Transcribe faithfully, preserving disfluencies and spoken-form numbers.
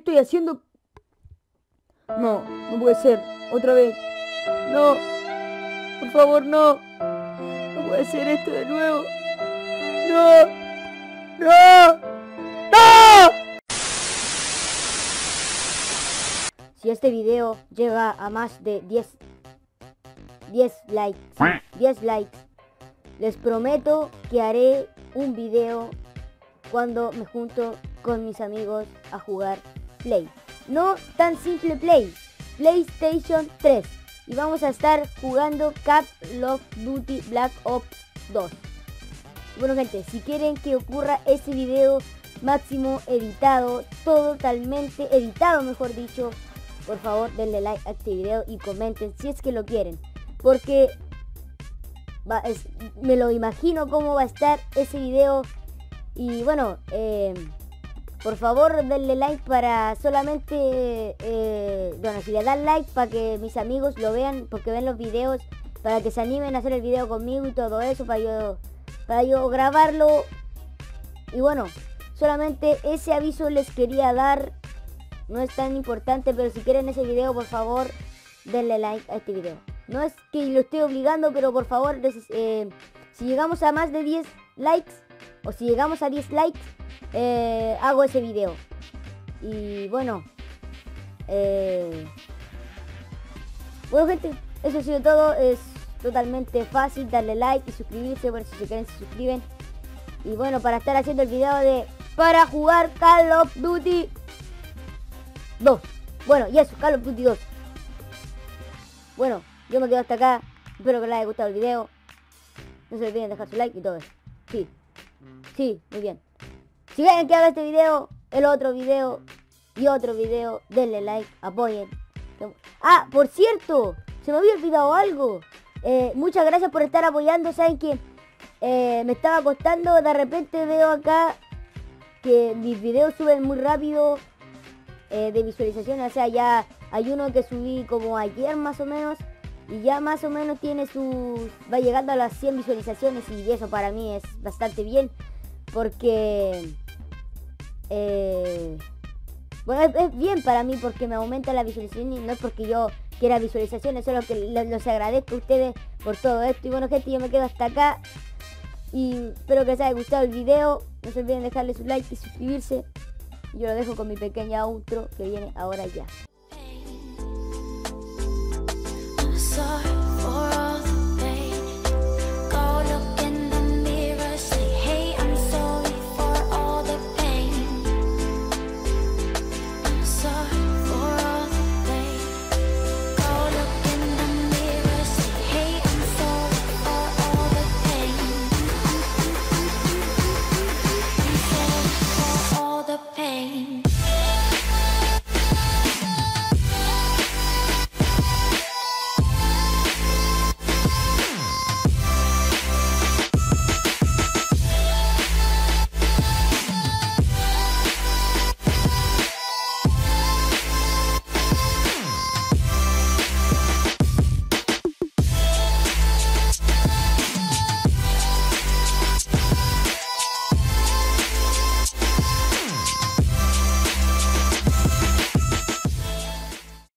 estoy haciendo? No, no puede ser. Otra vez. No. Por favor, no. No puede ser esto de nuevo. No. No. ¡No! Si este video llega a más de diez likes, sí, diez likes, les prometo que haré un video cuando me junto con mis amigos a jugar Play. No tan simple Play, PlayStation tres. Y vamos a estar jugando Call of Duty Black Ops dos. Bueno gente, si quieren que ocurra ese video máximo editado, totalmente editado mejor dicho, por favor denle like a este video y comenten si es que lo quieren. Porque va, es, me lo imagino cómo va a estar ese video. Y bueno, eh, por favor denle like para solamente, eh, bueno, si le dan like para que mis amigos lo vean, porque ven los videos, para que se animen a hacer el video conmigo y todo eso, para yo, para yo grabarlo. Y bueno, solamente ese aviso les quería dar, no es tan importante, pero si quieren ese video, por favor, denle like a este video. No es que lo esté obligando, pero por favor, eh, si llegamos a más de diez likes, o si llegamos a diez likes, eh, hago ese video. Y bueno, eh, bueno gente, eso ha sido todo. Es totalmente fácil darle like y suscribirse. Bueno, si se quieren se suscriben. Y bueno, para estar haciendo el video de para jugar Call of Duty dos. Bueno, y eso, Call of Duty dos. Bueno, yo me quedo hasta acá. Espero que les haya gustado el video. No se olviden dejar su like y todo eso. Sí, sí, muy bien. Si quieren que haga este video, el otro video y otro video, denle like, apoyen. Ah, por cierto, se me había olvidado algo. Eh, muchas gracias por estar apoyando. Saben que eh, me estaba costando. De repente veo acá que mis videos suben muy rápido eh, de visualizaciones. O sea, ya hay uno que subí como ayer más o menos. Y ya más o menos tiene sus... va llegando a las cien visualizaciones. Y eso para mí es bastante bien. Porque... Eh, bueno, es, es bien para mí porque me aumenta la visualización. Y no es porque yo quiera visualizaciones. Solo que les, les agradezco a ustedes por todo esto. Y bueno gente, yo me quedo hasta acá. Y espero que les haya gustado el video. No se olviden dejarle su like y suscribirse. Yo lo dejo con mi pequeña outro que viene ahora ya.